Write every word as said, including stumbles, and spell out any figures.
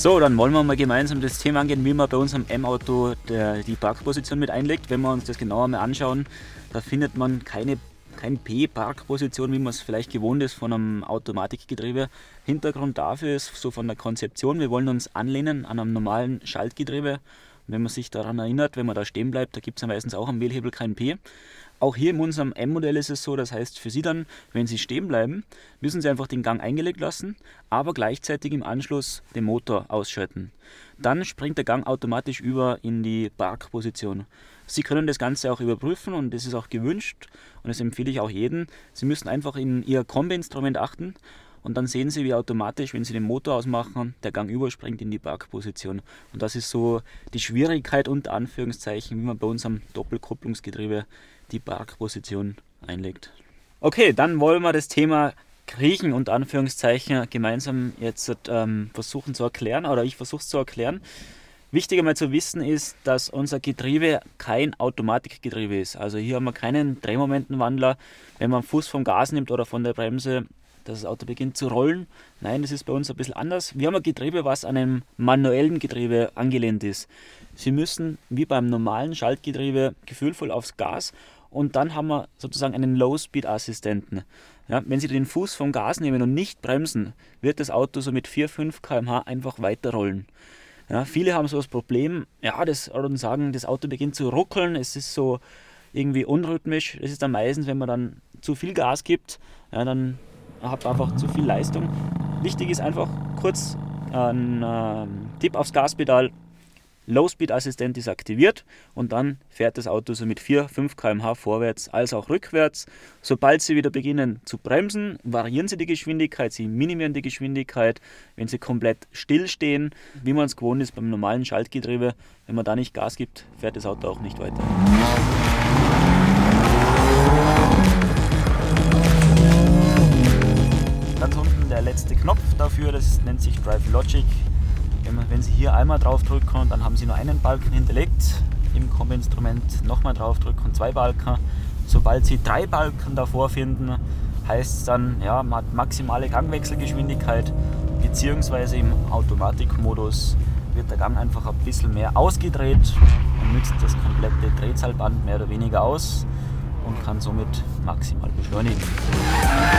So, dann wollen wir mal gemeinsam das Thema angehen, wie man bei unserem M-Auto die Parkposition mit einlegt. Wenn wir uns das genauer mal anschauen, da findet man keine, keine P-Parkposition, wie man es vielleicht gewohnt ist von einem Automatikgetriebe. Hintergrund dafür ist so von der Konzeption, wir wollen uns anlehnen an einem normalen Schaltgetriebe. Und wenn man sich daran erinnert, wenn man da stehen bleibt, da gibt es ja meistens auch am Wählhebel kein P. Auch hier in unserem M-Modell ist es so, das heißt für Sie dann, wenn Sie stehen bleiben, müssen Sie einfach den Gang eingelegt lassen, aber gleichzeitig im Anschluss den Motor ausschalten. Dann springt der Gang automatisch über in die Parkposition. Sie können das Ganze auch überprüfen und das ist auch gewünscht und das empfehle ich auch jedem. Sie müssen einfach in Ihr Kombi-Instrument achten und dann sehen Sie, wie automatisch, wenn Sie den Motor ausmachen, der Gang überspringt in die Parkposition. Und das ist so die Schwierigkeit unter Anführungszeichen, wie man bei unserem Doppelkupplungsgetriebe die Parkposition einlegt. Okay, dann wollen wir das Thema Kriechen unter Anführungszeichen gemeinsam jetzt ähm, versuchen zu erklären, oder ich versuche es zu erklären. Wichtig einmal zu wissen ist, dass unser Getriebe kein Automatikgetriebe ist. Also hier haben wir keinen Drehmomentenwandler, wenn man Fuß vom Gas nimmt oder von der Bremse, dass das Auto beginnt zu rollen. Nein, das ist bei uns ein bisschen anders. Wir haben ein Getriebe, was an einem manuellen Getriebe angelehnt ist. Sie müssen wie beim normalen Schaltgetriebe gefühlvoll aufs Gas und dann haben wir sozusagen einen Low-Speed-Assistenten. Ja, wenn Sie den Fuß vom Gas nehmen und nicht bremsen, wird das Auto so mit vier bis fünf Kilometer pro Stunde einfach weiterrollen. Ja, viele haben so das Problem, ja, das, oder sagen, das Auto beginnt zu ruckeln, es ist so irgendwie unrhythmisch. Das ist dann meistens, wenn man dann zu viel Gas gibt, ja, dann hat man einfach zu viel Leistung. Wichtig ist einfach kurz ein äh, Tipp aufs Gaspedal. Low-Speed-Assistent ist aktiviert und dann fährt das Auto so mit vier bis fünf Kilometer pro Stunde vorwärts als auch rückwärts. Sobald Sie wieder beginnen zu bremsen, variieren Sie die Geschwindigkeit, Sie minimieren die Geschwindigkeit. Wenn Sie komplett stillstehen, wie man es gewohnt ist beim normalen Schaltgetriebe, wenn man da nicht Gas gibt, fährt das Auto auch nicht weiter. Ganz unten der letzte Knopf dafür, das nennt sich Drive Logic. Wenn Sie hier einmal drauf drücken, dann haben Sie nur einen Balken hinterlegt. Im Kombi-Instrument nochmal drauf drücken, zwei Balken. Sobald Sie drei Balken davor finden, heißt es dann, ja, man hat maximale Gangwechselgeschwindigkeit, beziehungsweise im Automatikmodus wird der Gang einfach ein bisschen mehr ausgedreht und nützt das komplette Drehzahlband mehr oder weniger aus und kann somit maximal beschleunigen.